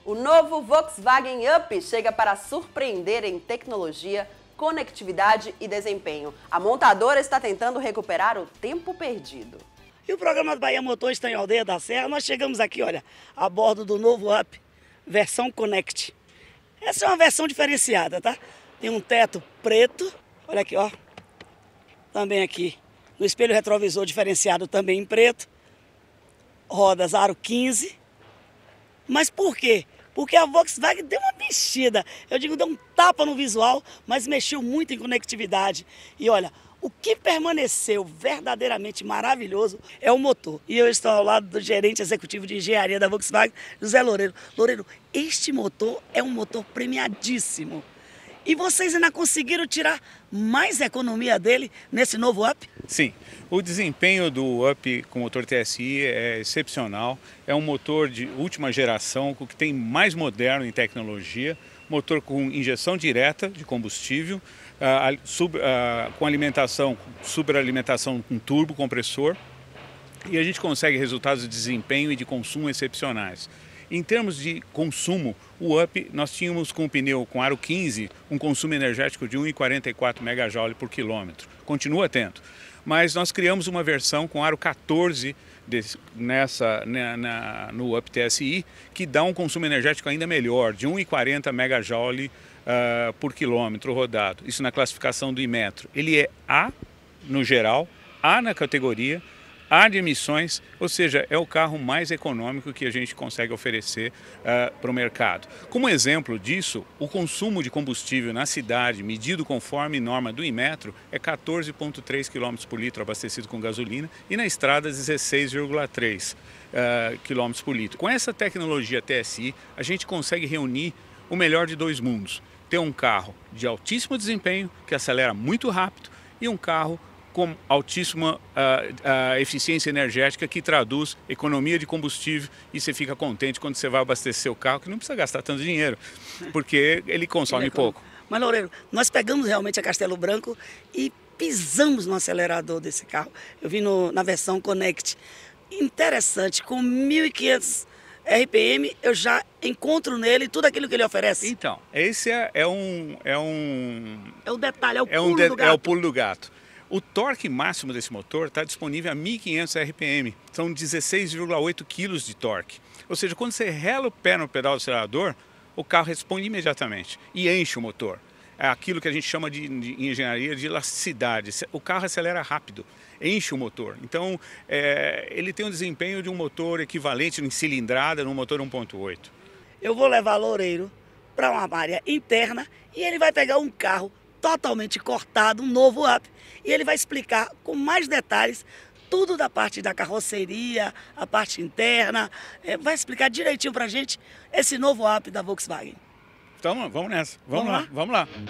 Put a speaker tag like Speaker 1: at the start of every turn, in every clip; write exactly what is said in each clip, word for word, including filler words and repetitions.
Speaker 1: O novo Volkswagen Up chega para surpreender em tecnologia, conectividade e desempenho. A montadora está tentando recuperar o tempo perdido.
Speaker 2: E o programa do Bahia Motor está em Aldeia da Serra. Nós chegamos aqui, olha, a bordo do novo Up, versão Connect. Essa é uma versão diferenciada, tá? Tem um teto preto, olha aqui, ó. Também aqui, no espelho retrovisor diferenciado também em preto. Rodas aro quinze. Mas por quê? Porque a Volkswagen deu uma mexida. Eu digo, deu um tapa no visual, mas mexeu muito em conectividade. E olha, o que permaneceu verdadeiramente maravilhoso é o motor. E eu estou ao lado do gerente executivo de engenharia da Volkswagen, José Loureiro. Loureiro, este motor é um motor premiadíssimo. E vocês ainda conseguiram tirar mais economia dele nesse novo Up?
Speaker 3: Sim, o desempenho do Up com motor T S I é excepcional. É um motor de última geração, o que tem mais moderno em tecnologia. Motor com injeção direta de combustível, uh, sub, uh, com alimentação, superalimentação com turbo compressor. E a gente consegue resultados de desempenho e de consumo excepcionais. Em termos de consumo, o Up, nós tínhamos com o pneu com aro quinze um consumo energético de um vírgula quarenta e quatro megajoule por quilômetro. Continua atento. Mas nós criamos uma versão com aro quatorze desse, nessa, na, na, no Up T S I, que dá um consumo energético ainda melhor, de um vírgula quarenta megajoule uh, por quilômetro rodado. Isso na classificação do Inmetro. Ele é A no geral, A na categoria, A de emissões, ou seja, é o carro mais econômico que a gente consegue oferecer uh, para o mercado. Como exemplo disso, o consumo de combustível na cidade, medido conforme norma do Inmetro, é quatorze vírgula três quilômetros por litro abastecido com gasolina e na estrada dezesseis vírgula três uh, quilômetros por litro. Com essa tecnologia T S I, a gente consegue reunir o melhor de dois mundos. Ter um carro de altíssimo desempenho, que acelera muito rápido, e um carro com altíssima uh, uh, eficiência energética que traduz economia de combustível e você fica contente quando você vai abastecer o carro, que não precisa gastar tanto dinheiro, porque ele consome ele é pouco.
Speaker 2: Mas, Loureiro, nós pegamos realmente a Castelo Branco e pisamos no acelerador desse carro. Eu vi no, na versão Connect. Interessante, com mil e quinhentos R P M eu já encontro nele tudo aquilo que ele oferece.
Speaker 3: Então, esse é, é um... É um
Speaker 2: é o detalhe, é o
Speaker 3: é
Speaker 2: pulo
Speaker 3: um de,
Speaker 2: do gato.
Speaker 3: É o pulo do gato. O torque máximo desse motor está disponível a mil e quinhentos R P M, são dezesseis vírgula oito quilos de torque. Ou seja, quando você rela o pé no pedal do acelerador, o carro responde imediatamente e enche o motor. É aquilo que a gente chama de, de engenharia de elasticidade. O carro acelera rápido, enche o motor. Então, é, ele tem um desempenho de um motor equivalente em cilindrada no motor um ponto oito.
Speaker 2: Eu vou levar Loureiro para uma área interna e ele vai pegar um carro totalmente cortado, um novo Up. E ele vai explicar com mais detalhes tudo da parte da carroceria, a parte interna. É, vai explicar direitinho pra gente esse novo Up da Volkswagen.
Speaker 3: Então vamos nessa, vamos, vamos lá, lá, vamos lá.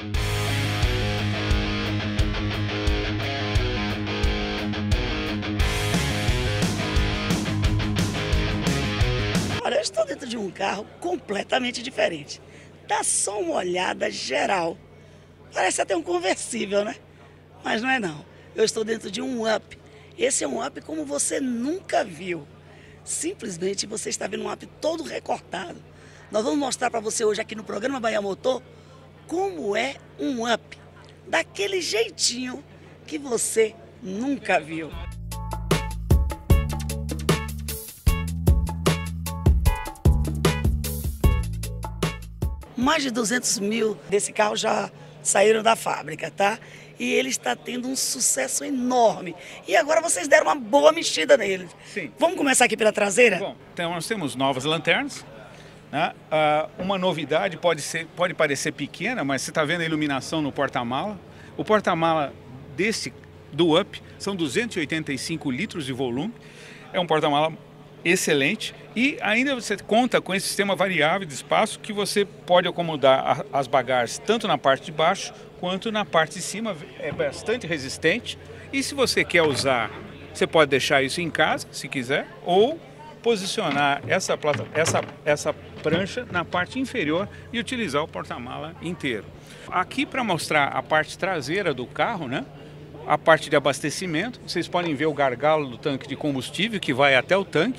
Speaker 2: Olha, eu estou dentro de um carro completamente diferente. Dá só uma olhada geral. Parece até um conversível, né? Mas não é não. Eu estou dentro de um Up. Esse é um Up como você nunca viu. Simplesmente você está vendo um Up todo recortado. Nós vamos mostrar para você hoje aqui no programa Bahia Motor como é um Up. Daquele jeitinho que você nunca viu. Mais de duzentos mil desse carro já saíram da fábrica, tá? E ele está tendo um sucesso enorme. E agora vocês deram uma boa mexida nele.
Speaker 3: Sim.
Speaker 2: Vamos começar aqui pela traseira?
Speaker 3: Bom, então nós temos novas lanternas. Né? Uh, uma novidade pode, ser, pode parecer pequena, mas você está vendo a iluminação no porta-mala. O porta-mala desse, do Up, são duzentos e oitenta e cinco litros de volume. É um porta-mala excelente e ainda você conta com esse sistema variável de espaço que você pode acomodar as bagagens tanto na parte de baixo quanto na parte de cima. É bastante resistente e se você quer usar, você pode deixar isso em casa, se quiser, ou posicionar essa, essa, essa prancha na parte inferior e utilizar o porta-mala inteiro. Aqui para mostrar a parte traseira do carro, né? A parte de abastecimento, vocês podem ver o gargalo do tanque de combustível que vai até o tanque.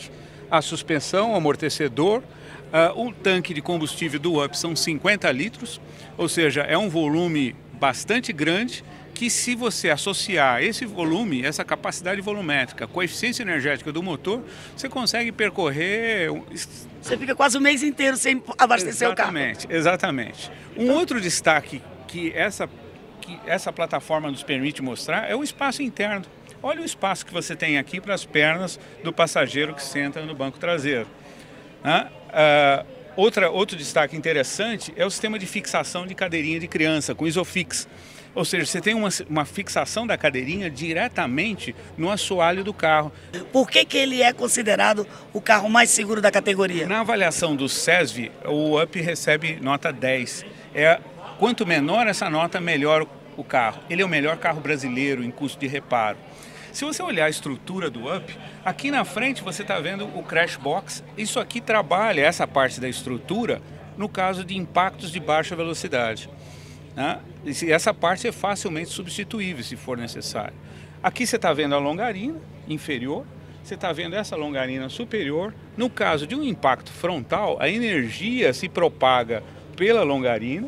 Speaker 3: a suspensão, o amortecedor, uh, o tanque de combustível do Up são cinquenta litros, ou seja, é um volume bastante grande, que se você associar esse volume, essa capacidade volumétrica com a eficiência energética do motor, você consegue percorrer...
Speaker 2: Você fica quase o mês inteiro sem abastecer
Speaker 3: exatamente,
Speaker 2: o carro.
Speaker 3: Exatamente. Um outro destaque que essa, que essa plataforma nos permite mostrar é o espaço interno. Olha o espaço que você tem aqui para as pernas do passageiro que senta no banco traseiro. Ah, ah, outra, outro destaque interessante é o sistema de fixação de cadeirinha de criança, com Isofix. Ou seja, você tem uma, uma fixação da cadeirinha diretamente no assoalho do carro.
Speaker 2: Por que que ele é considerado o carro mais seguro da categoria?
Speaker 3: Na avaliação do SESV, o Up recebe nota dez. É, quanto menor essa nota, melhor o carro. Ele é o melhor carro brasileiro em custo de reparo. Se você olhar a estrutura do Up, aqui na frente você está vendo o crash box. Isso aqui trabalha essa parte da estrutura no caso de impactos de baixa velocidade. Né? Essa parte é facilmente substituível se for necessário. Aqui você está vendo a longarina inferior, você está vendo essa longarina superior. No caso de um impacto frontal, a energia se propaga pela longarina,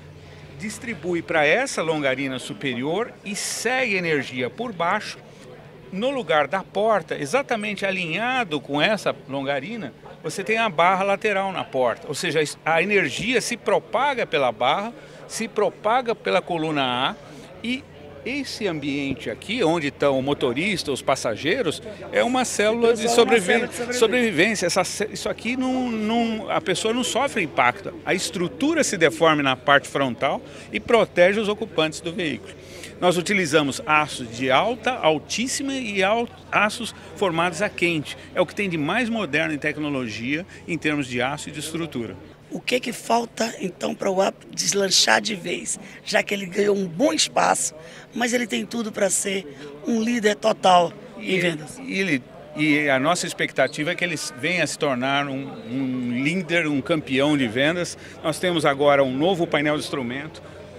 Speaker 3: distribui para essa longarina superior e segue energia por baixo. No lugar da porta, exatamente alinhado com essa longarina, você tem a barra lateral na porta. Ou seja, a energia se propaga pela barra, se propaga pela coluna A, e esse ambiente aqui, onde estão o motorista, os passageiros, é uma célula de sobrevivência. sobrevivência. Essa, isso aqui, não, não, a pessoa não sofre impacto. A estrutura se deforma na parte frontal e protege os ocupantes do veículo. Nós utilizamos aços de alta, altíssima e aços formados a quente. É o que tem de mais moderno em tecnologia em termos de aço e de estrutura.
Speaker 2: O que que falta então para o Up deslanchar de vez, já que ele ganhou um bom espaço, mas ele tem tudo para ser um líder total em vendas?
Speaker 3: E, ele, e a nossa expectativa é que ele venha a se tornar um, um líder, um campeão de vendas. Nós temos agora um novo painel de instrumento,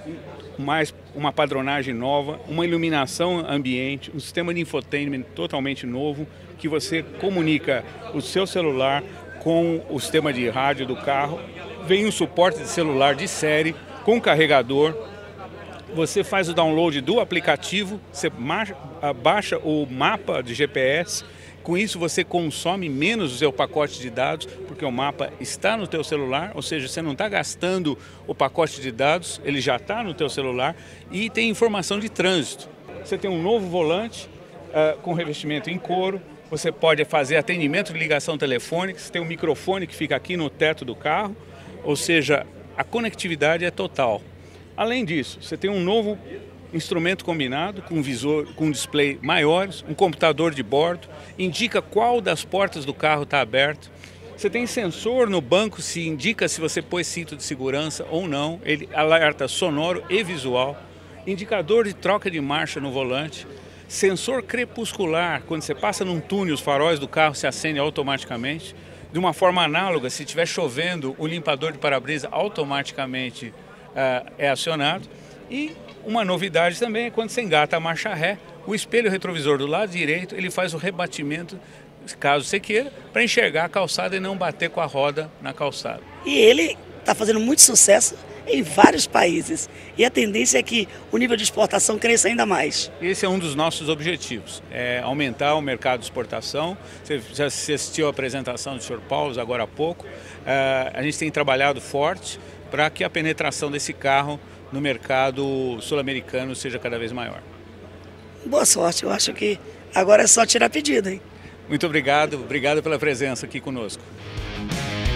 Speaker 3: mais uma padronagem nova, uma iluminação ambiente, um sistema de infotainment totalmente novo, que você comunica o seu celular com o sistema de rádio do carro. Vem um suporte de celular de série com carregador. Você faz o download do aplicativo, você baixa o mapa de G P S. Com isso você consome menos o seu pacote de dados, porque o mapa está no teu celular, ou seja, você não está gastando o pacote de dados, ele já está no teu celular, e tem informação de trânsito. Você tem um novo volante uh, com revestimento em couro. Você pode fazer atendimento de ligação telefônica, você tem um microfone que fica aqui no teto do carro, ou seja, a conectividade é total. Além disso, você tem um novo instrumento combinado com visor, com display maiores, um computador de bordo, indica qual das portas do carro está aberto. Você tem sensor no banco, se indica se você pôs cinto de segurança ou não, ele alerta sonoro e visual, indicador de troca de marcha no volante, sensor crepuscular, quando você passa num túnel, os faróis do carro se acendem automaticamente. De uma forma análoga, se estiver chovendo, o limpador de para-brisa automaticamente uh, é acionado. E uma novidade também é quando você engata a marcha ré, o espelho retrovisor do lado direito, ele faz o rebatimento, caso você queira, para enxergar a calçada e não bater com a roda na calçada.
Speaker 2: E ele está fazendo muito sucesso em vários países. E a tendência é que o nível de exportação cresça ainda mais.
Speaker 3: Esse é um dos nossos objetivos, é aumentar o mercado de exportação. Você já assistiu à apresentação do senhor Paulo agora há pouco. A gente tem trabalhado forte para que a penetração desse carro no mercado sul-americano seja cada vez maior.
Speaker 2: Boa sorte, eu acho que agora é só tirar pedido, hein?
Speaker 3: Muito obrigado, obrigado pela presença aqui conosco.